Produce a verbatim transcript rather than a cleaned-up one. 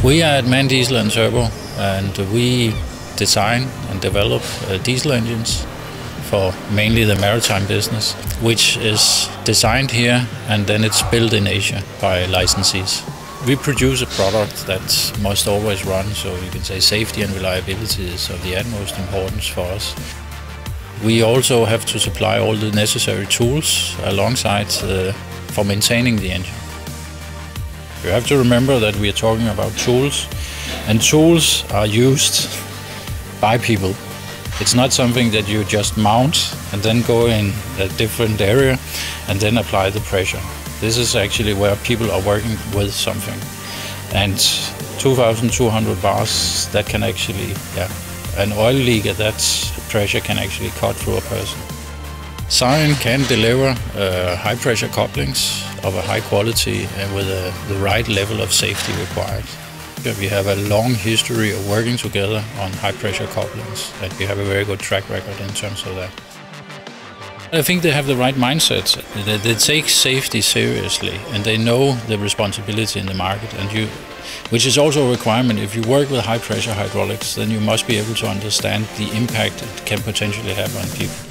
We are at MAN Diesel and Turbo, and we design and develop uh, diesel engines for mainly the maritime business, which is designed here and then it's built in Asia by licensees. We produce a product that must always run, so you can say safety and reliability is of the utmost importance for us. We also have to supply all the necessary tools alongside uh, for maintaining the engine. You have to remember that we are talking about tools, and tools are used by people. It's not something that you just mount and then go in a different area and then apply the pressure. This is actually where people are working with something. And two thousand two hundred bars, that can actually, yeah, an oil leak at that pressure can actually cut through a person. C E J N can deliver uh, high pressure couplings of a high quality and with a, the right level of safety required. We have a long history of working together on high pressure couplings, and we have a very good track record in terms of that. I think they have the right mindset. They, they take safety seriously and they know the responsibility in the market, and you, which is also a requirement. If you work with high pressure hydraulics, then you must be able to understand the impact it can potentially have on people.